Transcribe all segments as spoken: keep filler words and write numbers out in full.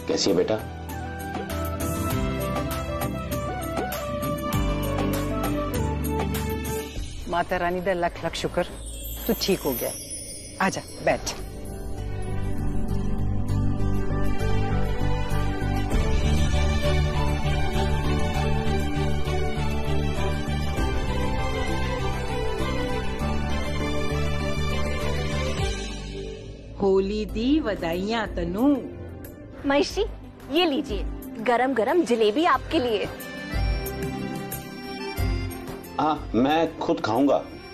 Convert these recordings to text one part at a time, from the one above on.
कैसी है बेटा? माता रानी दा लख लख शुक्र, तू ठीक हो गया। आजा बैठ। होली दी वदाइयां तनु। महेश जी, ये लीजिए गरम गरम जलेबी आपके लिए। हाँ, मैं खुद खाऊंगा।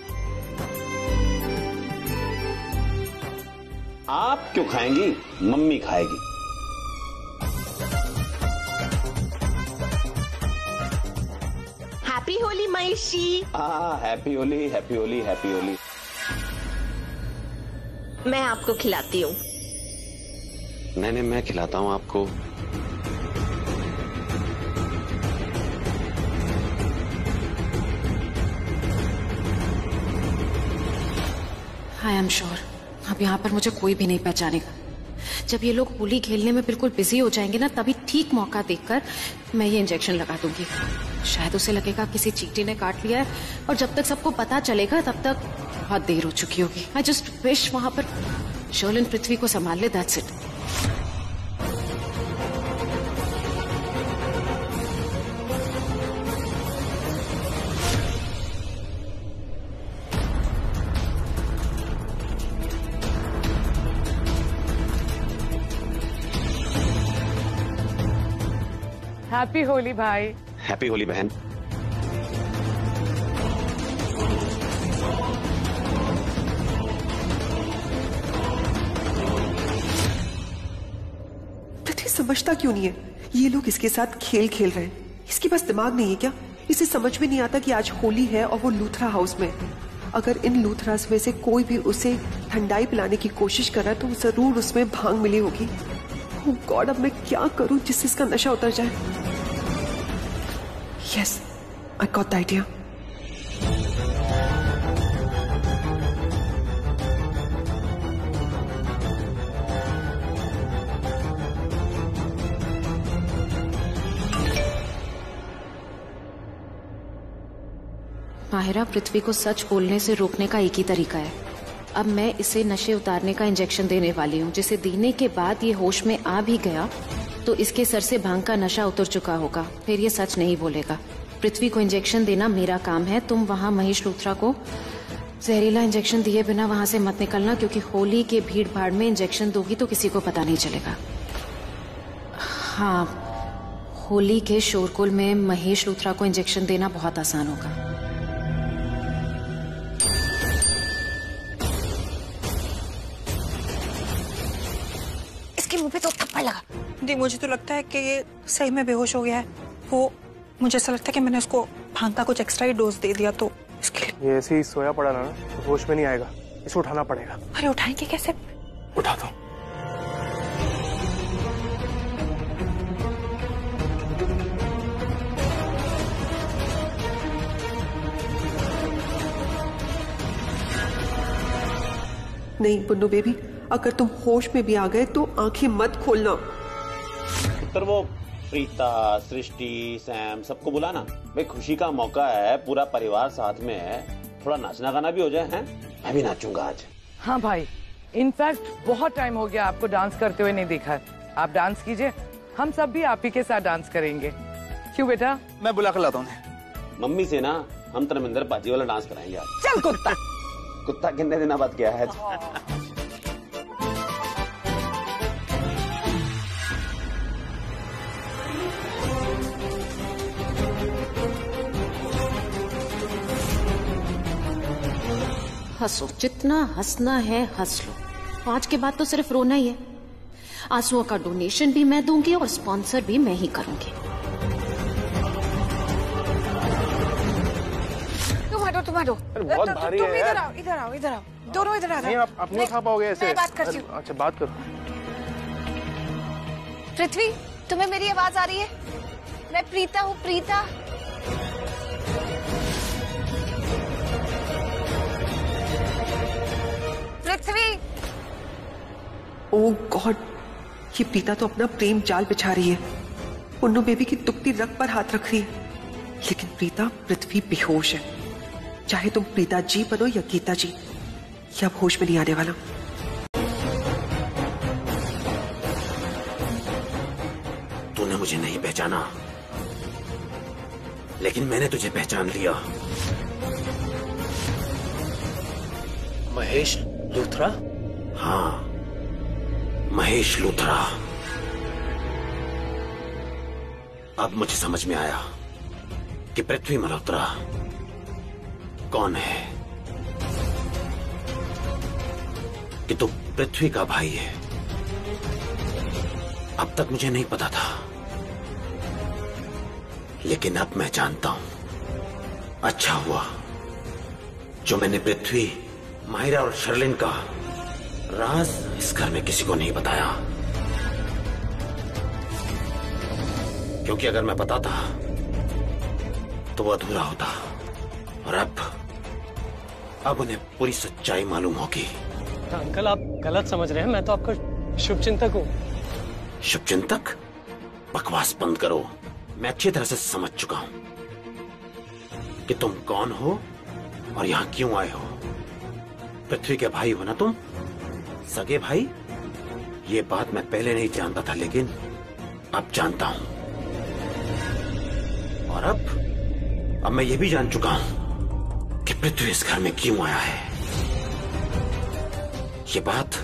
आप क्यों खाएंगी? मम्मी खाएगी। हैप्पी होली महेश जी। हाँ, happy Holi, happy Holi, happy Holi. मैं आपको खिलाती हूँ। नहीं नहीं, मैं खिलाता हूँ आपको। आई एम श्योर अब यहाँ पर मुझे कोई भी नहीं पहचानेगा। जब ये लोग होली खेलने में बिल्कुल बिजी हो जाएंगे ना, तभी ठीक मौका देखकर मैं ये इंजेक्शन लगा दूंगी। शायद उसे लगेगा किसी चींटी ने काट लिया है, और जब तक सबको पता चलेगा तब तक बहुत देर हो चुकी होगी। आई जस्ट विश वहां पर शर्लिन पृथ्वी को संभाल ले, दैट्स इट। हैप्पी होली भाई। हैप्पी होली बहन। पृथ्वी समझता क्यों नहीं है? ये लोग इसके साथ खेल खेल रहे हैं। इसके पास दिमाग नहीं है क्या? इसे समझ में नहीं आता कि आज होली है और वो लूथरा हाउस में है। अगर इन लूथरास में से कोई भी उसे ठंडाई पिलाने की कोशिश कर रहा है तो जरूर उसमें भांग मिली होगी। ओह गॉड, अब मैं क्या करूं जिससे इसका नशा उतर जाए? Yes, I got the idea. Mahira, पृथ्वी को सच बोलने से रोकने का एक ही तरीका है। अब मैं इसे नशे उतारने का इंजेक्शन देने वाली हूँ, जिसे देने के बाद ये होश में आ भी गया तो इसके सर से भांग का नशा उतर चुका होगा, फिर ये सच नहीं बोलेगा। पृथ्वी को इंजेक्शन देना मेरा काम है। तुम वहां महेश लूथरा को जहरीला इंजेक्शन दिए बिना वहां से मत निकलना, क्योंकि होली के भीड़ भाड़ में इंजेक्शन दोगी तो किसी को पता नहीं चलेगा। हाँ, होली के शोरगुल में महेश लूथरा को इंजेक्शन देना बहुत आसान होगा। इसके मुंह पे तो थप्पड़ लगा। दी, मुझे तो लगता है कि ये सही में बेहोश हो गया है। वो मुझे ऐसा लगता है कि मैंने उसको भांग का कुछ एक्स्ट्रा ही डोज दे दिया, तो इसके लिए ये ऐसे ही सोया पड़ा ना, तो होश में नहीं आएगा। इसे उठाना पड़ेगा। अरे उठाएंगे कैसे? उठा दो। नहीं पुन्नू बेबी, अगर तुम होश में भी आ गए तो आंखें मत खोलना। पर वो प्रीता, सृष्टि, सैम सबको बुलाना। भाई खुशी का मौका है, पूरा परिवार साथ में है, थोड़ा नाचना गाना भी हो जाए। हैं, मैं भी नाचूंगा आज। हाँ भाई, इनफैक्ट बहुत टाइम हो गया आपको डांस करते हुए नहीं देखा। आप डांस कीजिए, हम सब भी आप ही के साथ डांस करेंगे। क्यों बेटा? मैं बुला कर लाता हूँ। मम्मी से ना हम धर्मेंद्र पाजी वाला डांस कराएंगे आज। चल कुत्ता। कुत्ता कितने दिनों बाद क्या है? हंसो, जितना हंसना है हंस लो। आज के बाद तो सिर्फ रोना ही है। आंसुओं का डोनेशन भी मैं दूंगी और स्पॉन्सर भी मैं ही करूंगी। तुम हटो, तुम हटो। बहुत भारी है। तुम इधर आओ, इधर आओ, इधर आओ, दोनों इधर आ जाओ। नहीं, आप आप नहीं खा पाओगे ऐसे। मैं बात करती हूँ। अच्छा, बात करो। पृथ्वी, तुम्हें मेरी आवाज आ रही है? मैं प्रीता हूँ, प्रीता। पृथ्वी। ओह गॉड, ये प्रीता तो अपना प्रेम जाल बिछा रही है, पुन्नू बेबी की दुखती रग पर हाथ रख रही है, लेकिन प्रीता पृथ्वी बेहोश है। चाहे तुम प्रीता जी बनो या गीता जी, या होश में नहीं आने वाला। तूने मुझे नहीं पहचाना, लेकिन मैंने तुझे पहचान लिया। महेश लूथरा? हाँ, महेश लूथरा। अब मुझे समझ में आया कि पृथ्वी मल्होत्रा कौन है, कि तू पृथ्वी का भाई है। अब तक मुझे नहीं पता था, लेकिन अब मैं जानता हूं। अच्छा हुआ जो मैंने पृथ्वी, माहिरा और शर्लिन का राज इस घर में किसी को नहीं बताया, क्योंकि अगर मैं बताता तो वो अधूरा होता, और अब अब उन्हें पूरी सच्चाई मालूम होगी। तो अंकल आप गलत समझ रहे हैं, मैं तो आपका शुभचिंतक हूँ। शुभचिंतक? बकवास बंद करो। मैं अच्छी तरह से समझ चुका हूं कि तुम कौन हो और यहां क्यों आए हो। पृथ्वी के भाई हो ना तुम, सगे भाई? ये बात मैं पहले नहीं जानता था, लेकिन अब जानता हूं। और अब अब मैं ये भी जान चुका हूं कि पृथ्वी इस घर में क्यों आया है। ये बात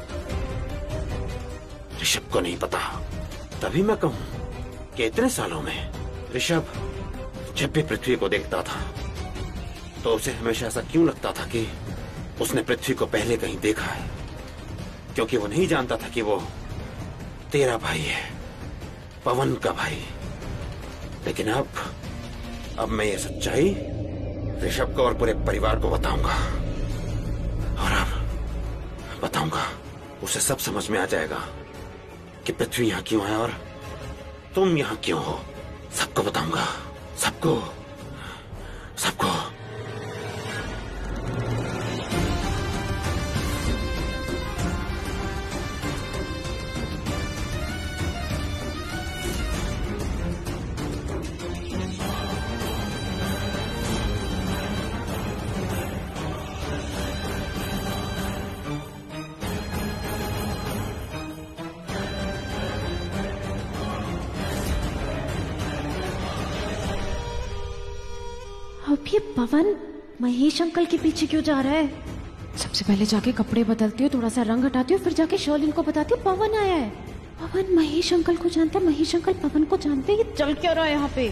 ऋषभ को नहीं पता। तभी मैं कहूं कि इतने सालों में ऋषभ जब भी पृथ्वी को देखता था तो उसे हमेशा ऐसा क्यों लगता था कि उसने पृथ्वी को पहले कहीं देखा है, क्योंकि वो नहीं जानता था कि वो तेरा भाई है, पवन का भाई। लेकिन अब अब मैं ये सच्चाई ऋषभ को और पूरे परिवार को बताऊंगा, और अब बताऊंगा उसे सब समझ में आ जाएगा कि पृथ्वी यहां क्यों है और तुम यहां क्यों हो। सबको बताऊंगा, सबको सबको। अब ये पवन महेश अंकल के पीछे क्यों जा रहा है? सबसे पहले जाके कपड़े बदलती हूँ, थोड़ा सा रंग हटाती हूँ, फिर जाके शर्लिन को बताती हूँ पवन आया है। पवन महेश अंकल को जानता है, महेश अंकल पवन को जानते हैं। ये चल क्या रहा है यहाँ पे?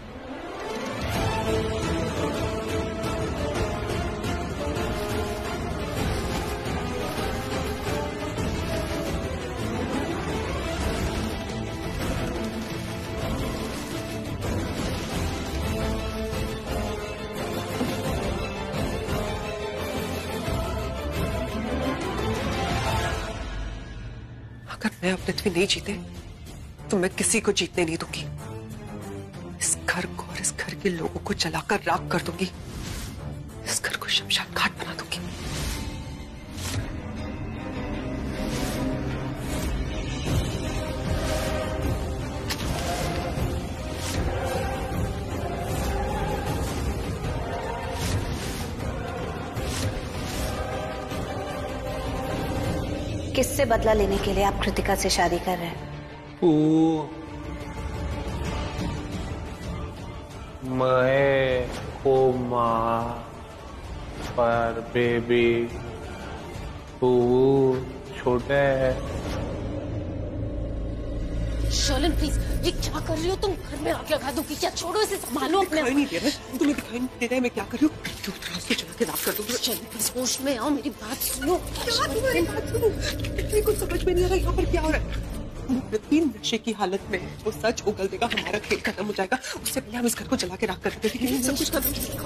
अगर मैं और पृथ्वी नहीं जीते तो मैं किसी को जीतने नहीं दूंगी। इस घर को और इस घर के लोगों को जलाकर राख कर दूंगी। इस घर को शमशान घाट बना दूंगी। किससे बदला लेने के लिए आप कृतिका से शादी कर रहे हैं? ओ, मैं को माँ पर बेबी तू छोटे है। शर्लिन प्लीज, ये क्या कर रही हो तुम? घर में आग लगा दूंगी क्या? छोड़ो इसे, संभालो अपने। दिखाई नहीं दे रहा, तुम्हें दिखाई नहीं दे रहा है मैं क्या कर रही हूँ? उसको चला के राख कर दूंगी। शर्लिन प्लीज होश में आओ, मेरी बात सुनो। क्या तुम्हारी बात सुनो? पृथ्वी को समझ में नहीं आ रहा यहाँ पर क्या हो रहा है। पृथ्वी नशे की हालत में, वो सच उगल देगा, हमारा खेल खत्म हो जाएगा। उससे पहले हम इस घर को जला के राख कर देते हैं। सब कुछ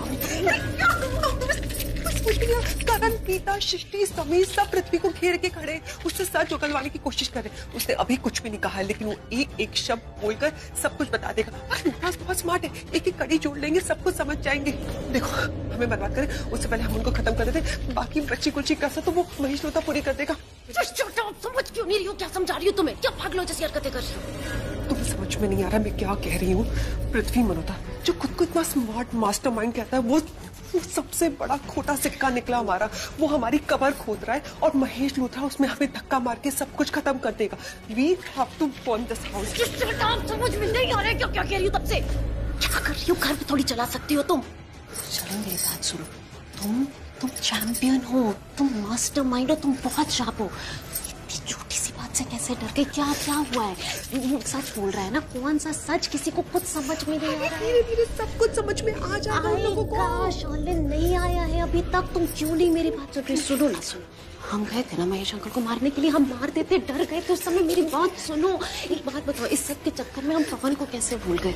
करण, गीता, सृष्टि, समीर सब पृथ्वी को घेर के खड़े, उससे सच उगलवाने की कोशिश कर रहे हैं। उसने अभी कुछ भी नहीं कहा है, लेकिन वो एक एक शब्द बोलकर सब कुछ बता देगा। मुमताज बहुत स्मार्ट है, एक एक कड़ी जोड़ लेंगे, सब कुछ समझ जाएंगे। देखो हमें बर्बाद करें उससे पहले हम उनको खत्म कर देते, बाकी बच्ची कुल्ची कसर तो वो महेश लोता पूरी कर देगा। समझ क्यों नहीं रही हो? क्या समझा रही हो तुम्हें? क्या पागलों जैसी हरकतें कर रही हो? तुम्हें समझ में नहीं आ रहा मैं क्या कह रही हूँ? पृथ्वी मल्होत्रा जो खुद को इतना स्मार्ट मास्टरमाइंड कहता है, वो वो सबसे बड़ा खोटा सिक्का निकला हमारा। वो हमारी कबर खोद रहा है और महेश लूथरा उसमें हमें धक्का मार के सब कुछ खत्म कर देगा। We have to burn this house। समझ में नहीं आ रहा है क्या क्या कह रही हो तब से? क्या कर रही हो? घर पे थोड़ी चला सकती हो तुम। चलो मेरी बात सुनो, तुम तुम चैंपियन हो, तुम मास्टरमाइंड हो, तुम बहुत शार्प हो। इतनी छोटी सी बात से कैसे डर गई? क्या क्या हुआ है? सच बोल रहा है ना? कौन सा सच? किसी को कुछ समझ में नहीं आ रहा है। धीरे धीरे सब कुछ समझ में आ जाएगा उन लोगों को। शॉलिन नहीं आया है अभी तक, तुम क्यों नहीं मेरी बात सुन रही? सुनो ना, सुनो, हम गए थे ना महेश अंकल को मारने के लिए, हम मार देते, डर गए थे उस समय। मेरी बात सुनो, एक बात बताओ, इस सब के चक्कर में हम पवन को कैसे भूल गए?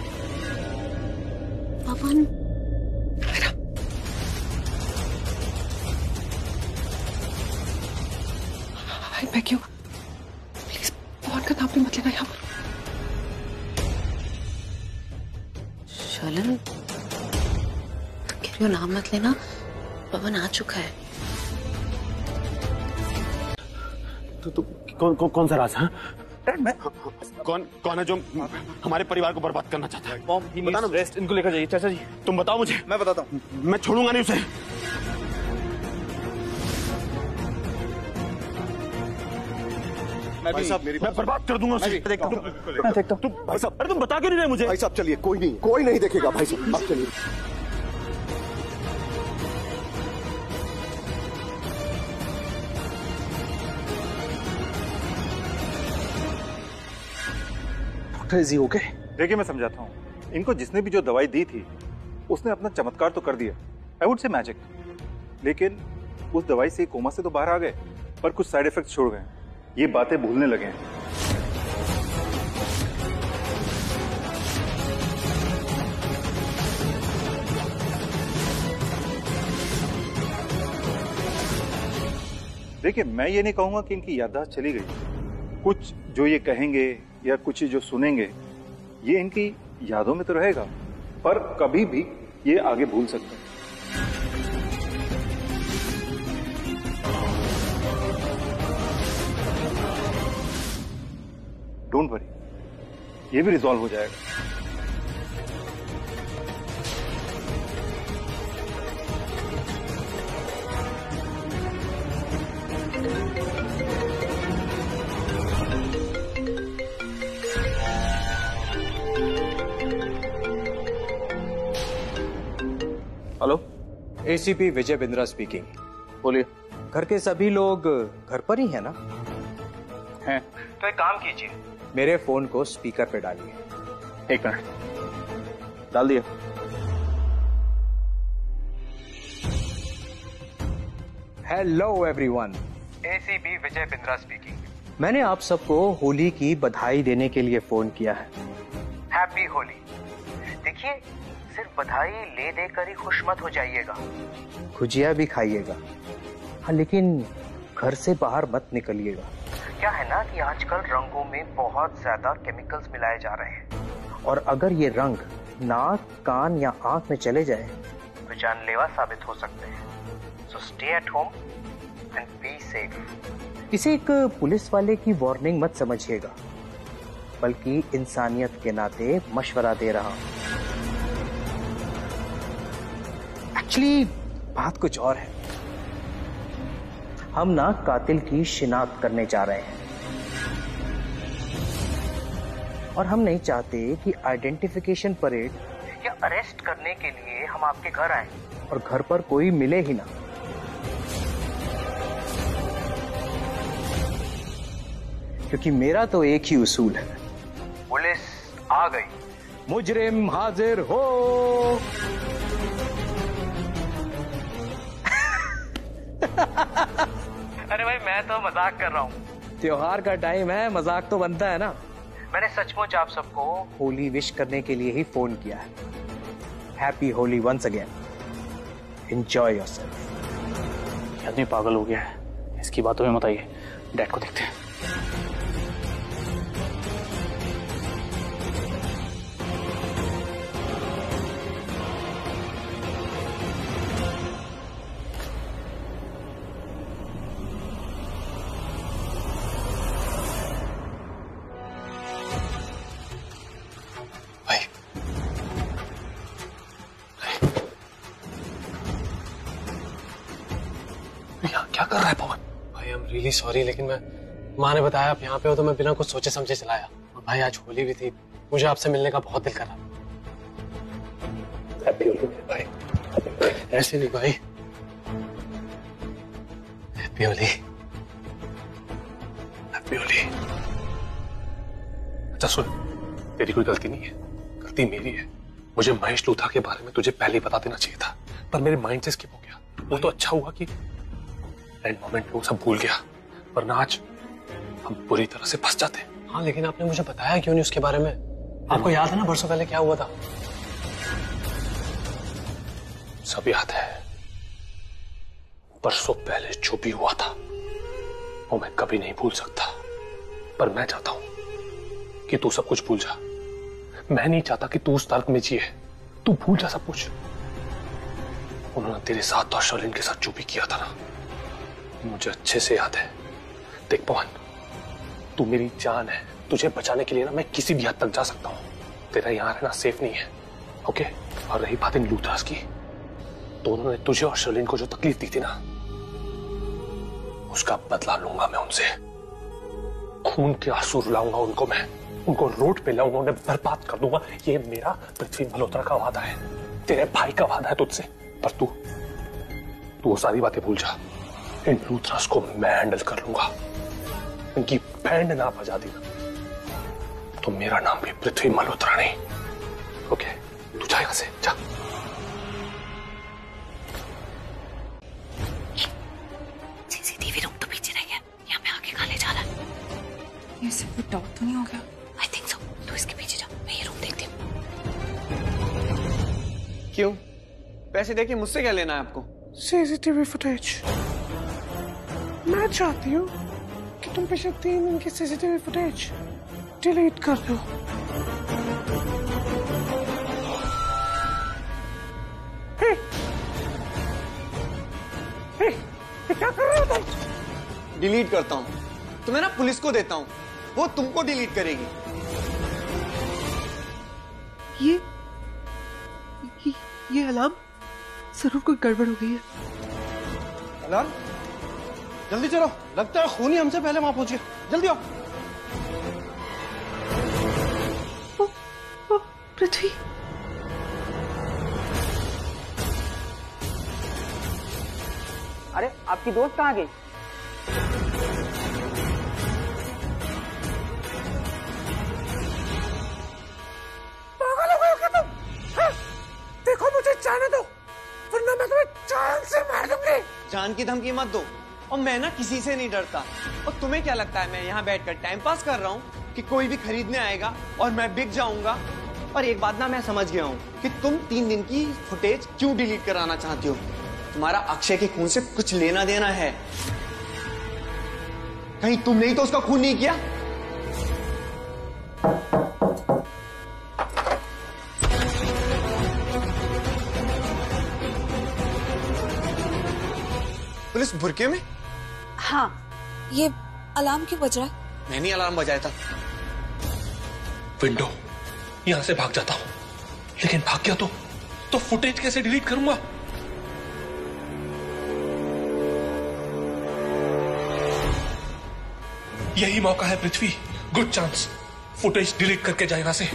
पवन मैं क्यों प्लीज पवन का नाम भी मत लेना यहाँ पर। शॉलिन कह रही हो नाम मत लेना? पवन आ चुका है। तो, तो कौन कौन कौन सा राज है? मैं कौन कौन है जो हमारे परिवार को बर्बाद करना चाहता है? Mom, he needs rest. इनको लेकर जाइए। चाचा जी तुम बताओ मुझे। मैं बताता हूँ। मैं छोड़ूंगा नहीं उसे। भाई साहब मेरी मैं बर्बाद कर दूंगा उसे। मैं देखता हूँ। मैं देखता हूँ। भाई साहब, अरे तुम बता क्यों नहीं रहे मुझे? भाई साहब चलिए, कोई नहीं कोई नहीं देखेगा। भाई साहब आप चलिए। Doctor is he okay? देखिए मैं समझाता हूँ, इनको जिसने भी जो दवाई दी थी उसने अपना चमत्कार तो कर दिया, आई वुड से मैजिक, लेकिन उस दवाई से कोमा से तो बाहर आ गए, पर कुछ साइड इफेक्ट्स छोड़ गए। ये बातें भूलने लगे हैं। देखिए मैं ये नहीं कहूंगा कि इनकी याददाश्त चली गई, कुछ जो ये कहेंगे या कुछ जो सुनेंगे ये इनकी यादों में तो रहेगा, पर कभी भी ये आगे भूल सकते हैं। डोंट वरी, ये भी रिजॉल्व हो जाएगा। Hello, ACP Vijay Bindra speaking. बोलिए। घर के सभी लोग घर पर ही हैं ना? हैं। तो एक काम कीजिए, मेरे फोन को स्पीकर पे डालिए। एक मिनट, डाल दिया। Hello everyone, ACP Vijay Bindra speaking. मैंने आप सबको होली की बधाई देने के लिए फोन किया है। हैप्पी होली। देखिए, सिर्फ बधाई ले देकर ही खुश मत हो जाइएगा, गुजिया भी खाइएगा। हाँ, लेकिन घर से बाहर मत निकलिएगा। क्या है ना कि आजकल रंगों में बहुत ज्यादा केमिकल्स मिलाए जा रहे हैं, और अगर ये रंग नाक, कान या आंख में चले जाए तो जानलेवा साबित हो सकते हैं। So stay at home and be safe. इसे एक पुलिस वाले की वार्निंग मत समझिएगा, बल्कि इंसानियत के नाते मशवरा दे रहा हूं। एक्चुअली बात कुछ और है। हम ना कातिल की शिनाख्त करने जा रहे हैं, और हम नहीं चाहते कि आइडेंटिफिकेशन परेड या अरेस्ट करने के लिए हम आपके घर आए और घर पर कोई मिले ही ना। क्योंकि मेरा तो एक ही उसूल है, पुलिस आ गई, मुजरिम हाजिर हो। अरे भाई, मैं तो मजाक कर रहा हूँ। त्योहार का टाइम है, मजाक तो बनता है ना। मैंने सचमुच आप सबको होली विश करने के लिए ही फोन किया है। Happy Holi once again. Enjoy yourself. आदमी पागल हो गया है, इसकी बातों में मत आइए। डैड को देखते हैं। क्या कर रहा है पवन? भाई आई एम रियली सॉरी, लेकिन मैं माँ ने बताया आप यहाँ पे हो तो मैं बिना कुछ सोचे समझे चलाया। और भाई आज होली भी थी, मुझे आपसे मिलने का बहुत दिल कर रहा। हैप्पी होली भाई। ऐसे नहीं भाई, हैप्पी होली, हैप्पी होली। अच्छा सुन, तेरी कोई गलती नहीं है, गलती मेरी है। मुझे महेश लूथरा के बारे में तुझे पहले ही बता देना चाहिए था, पर मेरे माइंड से स्किप हो गया। वो तो अच्छा हुआ कि एंड मोमेंट में वो सब भूल गया, वरना आज हम बुरी तरह से फंस जाते। हाँ लेकिन आपने मुझे बताया क्यों नहीं उसके बारे में? आपको याद है ना बरसों पहले क्या हुआ था? सब याद है। बरसों पहले जो भी हुआ था वो मैं कभी नहीं भूल सकता, पर मैं चाहता हूं कि तू सब कुछ भूल जा। मैं नहीं चाहता कि तू उस तर्क में जिए, तू भूल जा सब कुछ। उन्होंने तेरे साथ और शर्लिन के साथ जो भी किया था ना, मुझे अच्छे से याद है। देख पवन, तू मेरी जान है, तुझे बचाने के लिए ना मैं किसी भी हद तक जा सकता हूं। तेरा यहां रहना सेफ नहीं है, ओके? और रही बात इन लूथरास की, तो उन्होंने तुझे और शर्लिन को जो तकलीफ दी थी ना, उसका बदला लूंगा मैं उनसे। खून के आंसू रुलाऊंगा उनको, मैं उनको रोड पे लाऊंगा, उन्हें बर्बाद कर दूंगा। ये मेरा पृथ्वी मल्होत्रा का वादा है, तेरे भाई का वादा है तुझसे। पर तू तू वो सारी बातें भूल जा। इन लूथरास को मैं हैंडल कर लूंगा। इनकी बैंड ना बजा दी तो मेरा नाम भी पृथ्वी मल्होत्रा नहीं। ओके, तू जा यहां से, जा। सीसीटीवी रूम तो पीछे रह गया, यहाँ पे आके कहाँ ले जा रहा है? ये सब कुछ डाउट तो नहीं हो गया? I think so. तू इसके पीछे जा, मैं ये रूम देखती हूँ। क्यों? पैसे देके मुझसे क्या लेना है आपको? CCTV footage. मैं चाहती हूँ कि तुम पिछले तीन दिन की सीसीटीवी फुटेज डिलीट कर दो। हे, हे, क्या कर रहे हो तुम? डिलीट करता हूँ तो मैं ना पुलिस को देता हूँ, वो तुमको डिलीट करेगी। ये ये, ये अलार्म जरूर कोई गड़बड़ हो गई है। अलार्म, जल्दी चलो, लगता है खूनी हमसे पहले वहां पहुंच गया। जल्दी आओ। ओ, ओ, पृथ्वी। अरे आपकी दोस्त कहाँ गई? पागल हो गए हो क्या तुम? हाँ? देखो मुझे जाने दो, वरना मैं तुम्हें जान से मार दूंगी। जान की धमकी मत दो। और मैं ना किसी से नहीं डरता। और तुम्हें क्या लगता है मैं यहाँ बैठकर टाइम पास कर रहा हूँ कि कोई भी खरीदने आएगा और मैं बिक जाऊंगा? और एक बात ना मैं समझ गया हूँ कि तुम तीन दिन की फुटेज क्यों डिलीट कराना चाहती हो। तुम्हारा अक्षय के खून से कुछ लेना देना है। कहीं तुमने ही तो उसका खून नहीं किया? पुलिस बुरके में? हाँ, ये अलार्म क्यों बज रहा है? मैंने अलार्म बजाया था। विंडो, यहां से भाग जाता हूं, लेकिन भाग गया तो तो फुटेज कैसे डिलीट करूंगा? यही मौका है Prithvi, good chance. Footage delete करके जाए यहां से।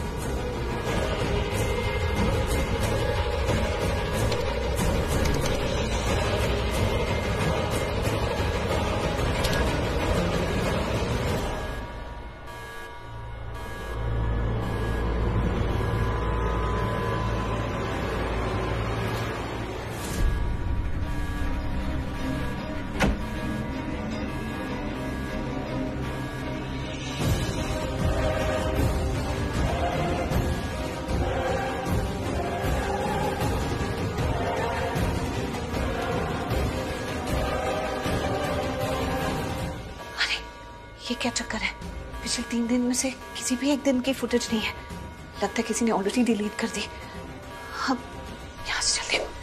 ये क्या चक्कर है? पिछले तीन दिन में से किसी भी एक दिन की फुटेज नहीं है। लगता है किसी ने ऑलरेडी डिलीट कर दी। अब यहाँ से चलते हैं।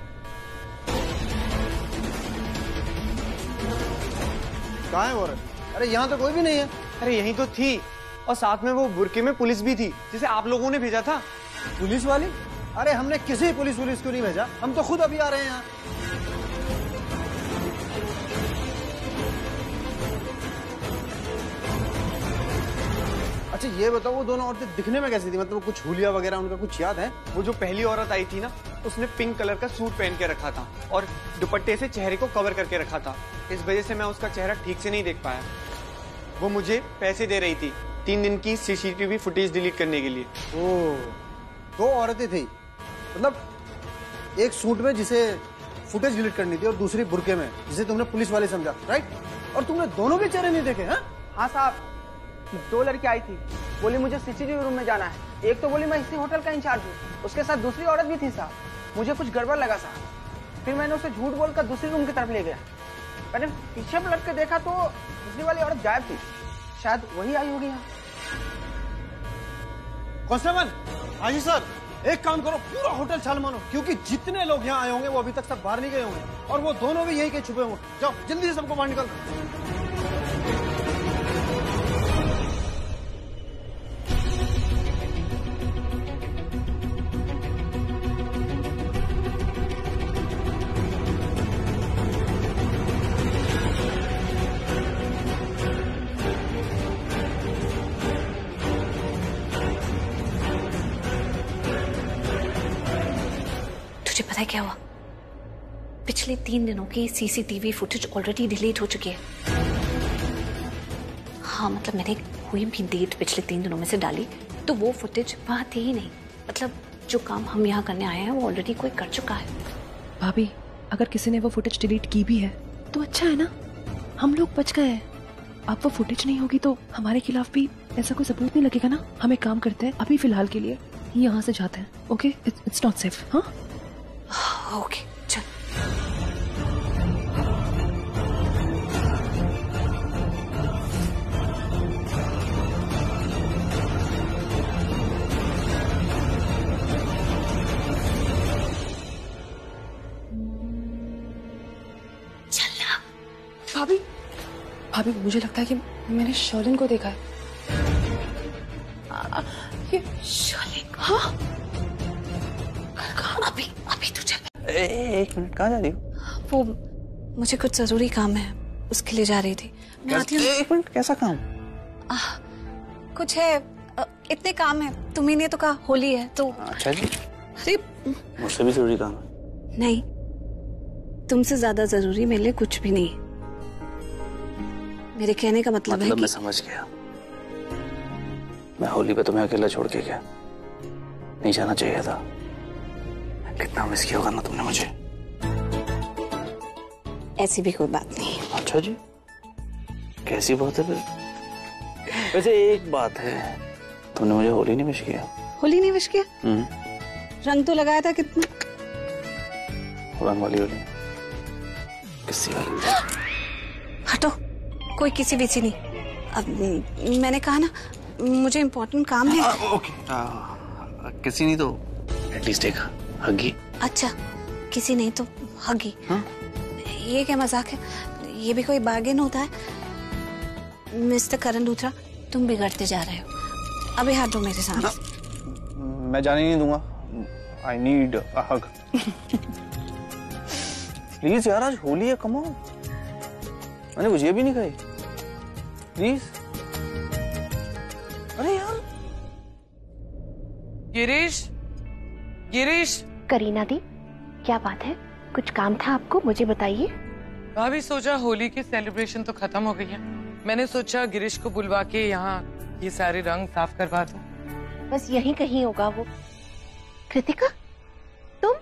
कहाँ है वॉरेन? अरे यहाँ तो कोई भी नहीं है। अरे यही तो थी, और साथ में वो बुरके में पुलिस भी थी जिसे आप लोगों ने भेजा था। पुलिस वाली? अरे हमने किसी पुलिस पुलिस को नहीं भेजा, हम तो खुद अभी आ रहे हैं यहाँ। अच्छा ये बताओ, वो दोनों औरतें दिखने में कैसी थी? मतलब कुछ हुलिया वगैरह उनका कुछ याद है? वो जो पहली औरत आई थी ना, उसने पिंक कलर का सूट पहन के रखा था और दुपट्टे से चेहरे को कवर करके रखा था। इस वजह से मैं उसका चेहरा ठीक से नहीं देख पाया। वो मुझे पैसे दे रही थी तीन दिन की सीसीटीवी फुटेज डिलीट करने के लिए। ओह, दो औरतें थी, मतलब एक सूट में जिसे फुटेज डिलीट करनी थी और दूसरी बुरके में जिसे तुमने पुलिस वाले समझा, राइट? और तुमने दोनों के चेहरे नहीं देखे? हाँ हाँ साहब, दो लड़की आई थी, बोली मुझे सीसीटीवी रूम में जाना है। एक तो बोली मैं इसी होटल का इंचार्ज हूँ, उसके साथ दूसरी औरत भी थी साहब। मुझे कुछ गड़बड़ लगा साहब, फिर मैंने उसे झूठ बोलकर दूसरी रूम की तरफ ले गया। मैंने पीछे पलट के देखा तो दूसरी वाली औरत गायब थी, शायद वही आई होगी यहाँ। कांस्टेबल, हाँ जी सर, एक काम करो, पूरा होटल छाल मारो, क्योंकि जितने लोग यहाँ आए होंगे वो अभी तक सब बाहर नहीं गए होंगे, और वो दोनों भी यहीं के छुपे होंगे। जाओ जल्दी से सबको बाहर निकाल। तुझे पता है क्या हुआ? पिछले तीन दिनों की सीसीटीवी फुटेज ऑलरेडी डिलीट हो चुकी है। हाँ मतलब मैंने कोई भी डेट पिछले तीन दिनों में से डाली तो वो फुटेज वहां थी ही नहीं। मतलब जो काम हम यहाँ करने आए हैं वो ऑलरेडी कोई कर चुका है। भाभी, अगर किसी ने वो फुटेज डिलीट की भी है तो अच्छा है ना, हम लोग बच गए हैं। अब वो फुटेज नहीं होगी तो हमारे खिलाफ भी ऐसा कोई सबूत नहीं लगेगा ना। हम एक काम करते हैं, अभी फिलहाल के लिए यहाँ से जाते हैं। Okay, it's not safe. हाँ ओके चल। चलना। भाभी, भाभी मुझे लगता है कि मैंने शर्लिन को देखा है। आ, ये शर्लिन? हाँ अभी अभी तू चल। ए, एक मिनट, कहाँ जा रही हो? वो मुझे कुछ जरूरी काम है, उसके लिए जा रही थी। मैं आती हूँ। एक मिनट, कैसा काम? आ, कुछ है, आ, इतने काम है। तुम्ही ने तो कहा होली है तो। अच्छा जी। अरे मुझसे भी जरूरी काम है। नहीं, तुमसे ज्यादा जरूरी मेरे लिए कुछ भी नहीं। मेरे कहने का मतलब, मतलब है कि... मैं समझ गया। मैं होली पे तुम्हें अकेला छोड़ के गया, नहीं जाना चाहिए था। कितना मिस किया होगा ना तुमने मुझे। ऐसी भी कोई बात नहीं। अच्छा जी, कैसी बात है फिर? वैसे एक बात है, तुमने मुझे होली नहीं विश किया। होली नहीं विश किया? रंग तो लगाया था कितना। रंग वाली होली, किसी वाली? हटो, कोई किसी विची नहीं। अब मैंने कहा ना, मुझे इम्पोर्टेंट काम है। आ, ओके आ, किसी नहीं तो एटलीस्ट एक हगी। अच्छा, किसी नहीं तो हगी। हाँ? ये क्या मजाक है? ये भी कोई बार्गेन होता है? मिस्टर करण लूथरा, तुम बिगड़ते जा रहे हो। अभी हटो मेरे सामने। मैं जाने नहीं दूंगा। I need a hug. Please यार, आज होली है, कम ऑन। मैंने कुछ ये भी नहीं कही। प्लीज। अरे यार। गिरीश, गिरीश। करीना दी, क्या बात है? कुछ काम था आपको, मुझे बताइए। भाभी सोचा होली की सेलिब्रेशन तो खत्म हो गई है, मैंने सोचा गिरीश को बुलवा के यहाँ ये सारे रंग साफ करवा दूं। बस यहीं कहीं होगा वो। कृतिका, तुम?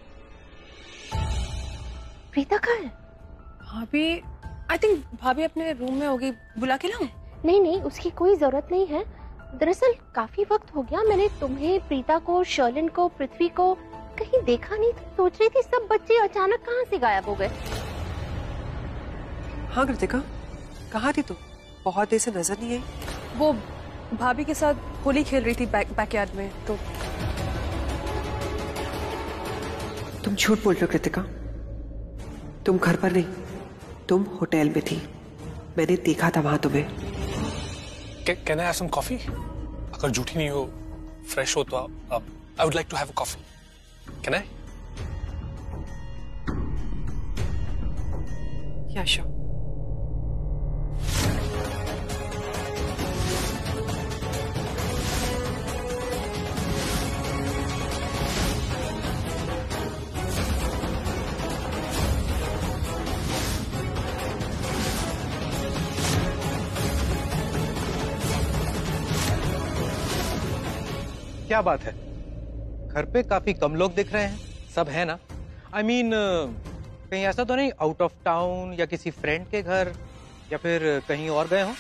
प्रीता कहाँ है? भाभी, आई थिंक भाभी अपने रूम में होगी, बुला के लाऊं? नहीं नहीं, उसकी कोई जरूरत नहीं है। दरअसल काफी वक्त हो गया, मैंने तुम्हें, प्रीता को, शर्लिन को, पृथ्वी को कहीं देखा नहीं। तो सोच रही थी सब बच्चे अचानक कहाँ से गायब हो गए। हाँ कृतिका, कहाँ थी तू? बहुत देर से नजर नहीं आई। वो भाभी के साथ होली खेल रही थी बैक बैकयार्ड में। तो तुम झूठ बोल रहे हो कृतिका, तुम घर पर नहीं, तुम होटल में थी। मैंने देखा था वहां तुम्हें। Can I have some coffee? अगर झूठी नहीं हो, फ्रेश हो तो अब I would like to have a coffee. Can I? Yeah sure. क्या बात है, घर पे काफी कम लोग दिख रहे हैं। सब है ना? आई I मीन mean, कहीं ऐसा तो नहीं आउट ऑफ टाउन या किसी फ्रेंड के घर या फिर कहीं और गए हो?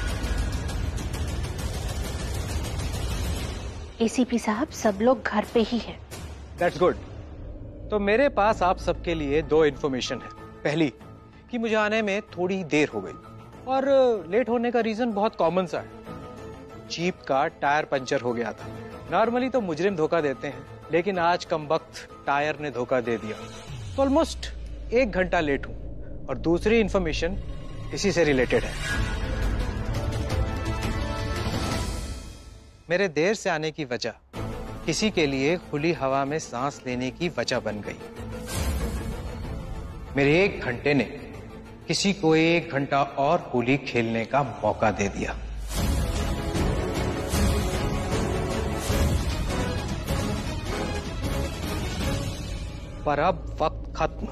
एसीपी साहब, सब लोग घर पे ही हैं। That's good. तो मेरे पास आप सबके लिए दो इन्फॉर्मेशन है। पहली कि मुझे आने में थोड़ी देर हो गई, और लेट होने का रीजन बहुत कॉमन सा है। जीप का टायर पंचर हो गया था। नॉर्मली तो मुजरिम धोखा देते हैं, लेकिन आज कमबख्त टायर ने धोखा दे दिया, तो ऑलमोस्ट एक घंटा लेट हूं। और दूसरी इंफॉर्मेशन इसी से रिलेटेड है। मेरे देर से आने की वजह किसी के लिए खुली हवा में सांस लेने की वजह बन गई। मेरे एक घंटे ने किसी को एक घंटा और होली खेलने का मौका दे दिया। पर अब वक्त खत्म।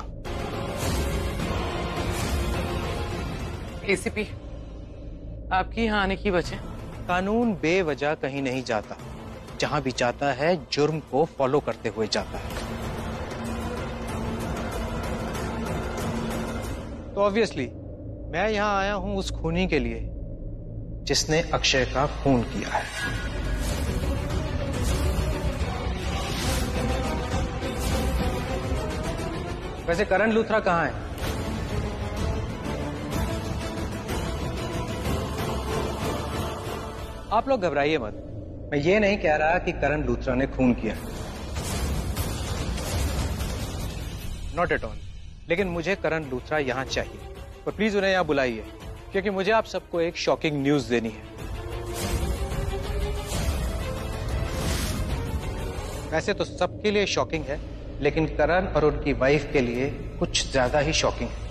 एसीपी, आपकी यहाँ आने की वजह? कानून बेवजह कहीं नहीं जाता, जहां भी जाता है जुर्म को फॉलो करते हुए जाता है। तो ऑब्वियसली मैं यहां आया हूं उस खूनी के लिए जिसने अक्षय का खून किया है। वैसे करण लूथरा कहाँ है? आप लोग घबराइए मत। मैं ये नहीं कह रहा कि करण लूथरा ने खून किया, नॉट एट ऑल। लेकिन मुझे करण लूथरा यहां चाहिए, और प्लीज उन्हें यहां बुलाइए, क्योंकि मुझे आप सबको एक शॉकिंग न्यूज देनी है। वैसे तो सबके लिए शॉकिंग है, लेकिन करण और उनकी वाइफ के लिए कुछ ज्यादा ही शॉकिंग है।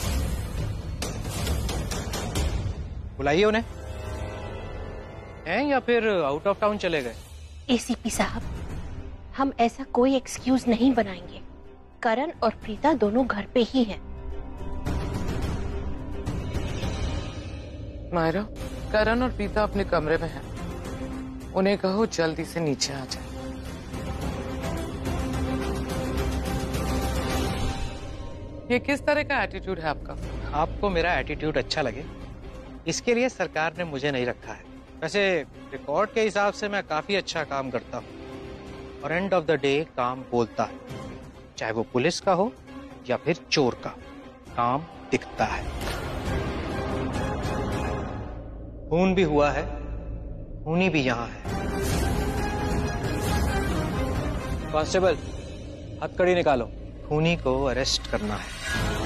बुलाइए उन्हें। हैं या फिर आउट ऑफ टाउन चले गए? एसीपी साहब, हम ऐसा कोई एक्सक्यूज नहीं बनाएंगे। करण और प्रीता दोनों घर पे ही हैं। मायरा, करण और प्रीता अपने कमरे में हैं। उन्हें कहो जल्दी से नीचे आ जाए। ये किस तरह का एटीट्यूड है आपका? आपको मेरा एटीट्यूड अच्छा लगे, इसके लिए सरकार ने मुझे नहीं रखा है। वैसे रिकॉर्ड के हिसाब से मैं काफी अच्छा काम करता हूँ, और एंड ऑफ द डे काम बोलता है, चाहे वो पुलिस का हो या फिर चोर का, काम दिखता है। खून भी हुआ है, खूनी भी यहाँ है। कांस्टेबल, हथकड़ी निकालो, खूनी को अरेस्ट करना है।